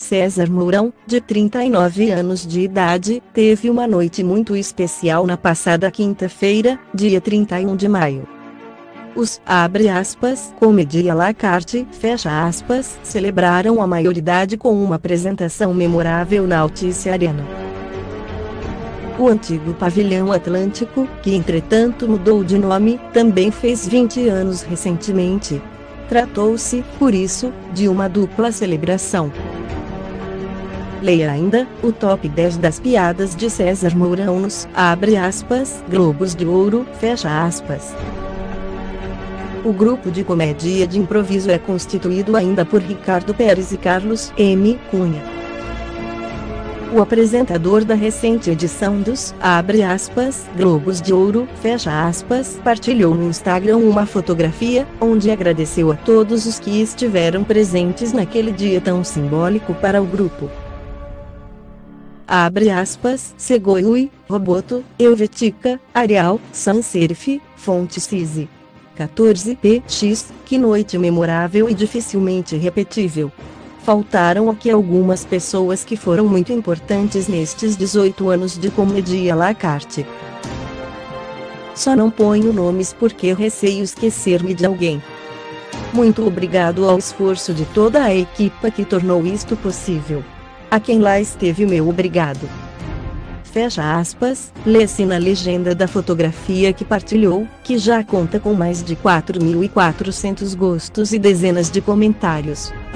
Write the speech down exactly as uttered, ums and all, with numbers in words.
César Mourão, de trinta e nove anos de idade, teve uma noite muito especial na passada quinta-feira, dia trinta e um de maio. Os, abre aspas, Comédie à la carte, fecha aspas, celebraram a maioridade com uma apresentação memorável na Altice Arena. O antigo Pavilhão Atlântico, que entretanto mudou de nome, também fez vinte anos recentemente. Tratou-se, por isso, de uma dupla celebração. Leia ainda, o top dez das piadas de César Mourão nos, abre aspas, Globos de Ouro, fecha aspas. O grupo de comédia de improviso é constituído ainda por Ricardo Pérez e Carlos M. Cunha. O apresentador da recente edição dos, abre aspas, Globos de Ouro, fecha aspas, partilhou no Instagram uma fotografia, onde agradeceu a todos os que estiveram presentes naquele dia tão simbólico para o grupo. Abre aspas, Segoi, Roboto, Helvetica, Arial, Sans Serif, Fonte Cise. quatorze P X, que noite memorável e dificilmente repetível. Faltaram aqui algumas pessoas que foram muito importantes nestes dezoito anos de Comédie à la carte. Só não ponho nomes porque receio esquecer-me de alguém. Muito obrigado ao esforço de toda a equipa que tornou isto possível. A quem lá esteve, meu obrigado. Fecha aspas, lê-se na legenda da fotografia que partilhou, que já conta com mais de quatro mil e quatrocentos gostos e dezenas de comentários.